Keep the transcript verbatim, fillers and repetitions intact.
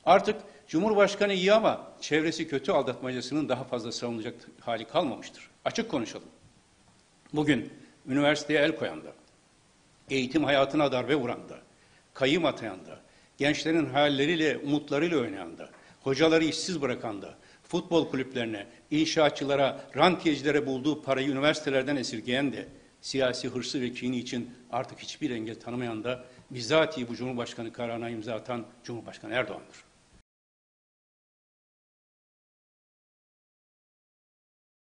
Artık Cumhurbaşkanı iyi ama çevresi kötü aldatmacasının daha fazla savunulacak hali kalmamıştır. Açık konuşalım. Bugün üniversiteye el koyanda, eğitim hayatına darbe vuranda, kayyım atayanda, gençlerin hayalleriyle, umutlarıyla oynayanda, hocaları işsiz bırakanda, futbol kulüplerine, inşaatçılara, rantiyecilere bulduğu parayı üniversitelerden esirgeyen de, siyasi hırsı ve kini için artık hiçbir engel tanımayan da, bizatihi bu Cumhurbaşkanı kararına imza atan Cumhurbaşkanı Erdoğan'dır.